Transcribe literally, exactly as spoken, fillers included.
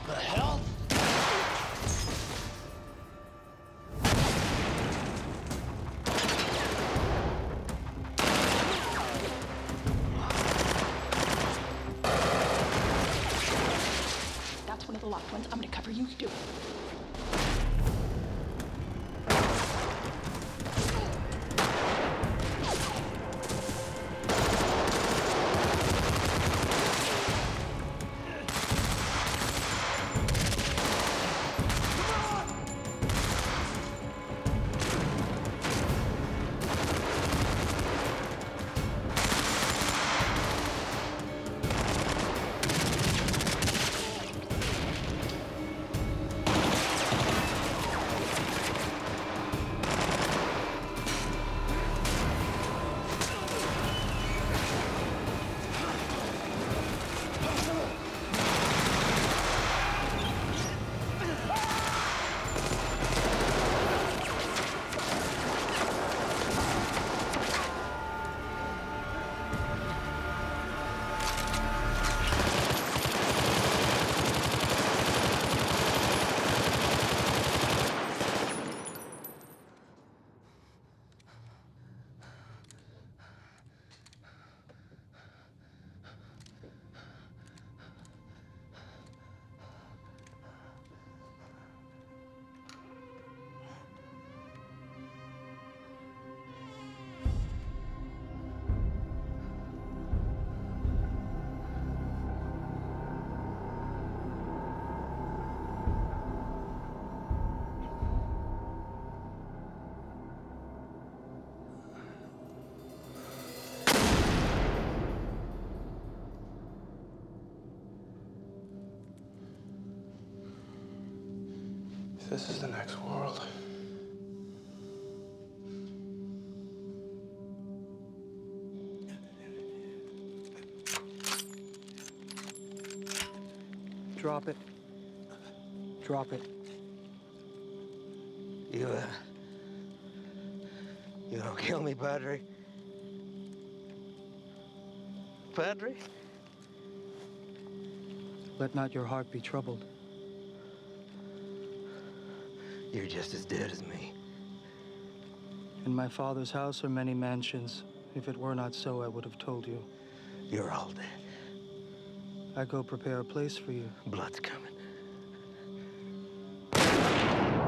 The hell? That's one of the locked ones. I'm gonna cover you, too. This is the next world. Drop it. Drop it. You, uh... You don't kill me, Padre. Padre? Let not your heart be troubled. You're just as dead as me. In my father's house are many mansions. If it were not so, I would have told you. You're all dead. I go prepare a place for you. Blood's coming.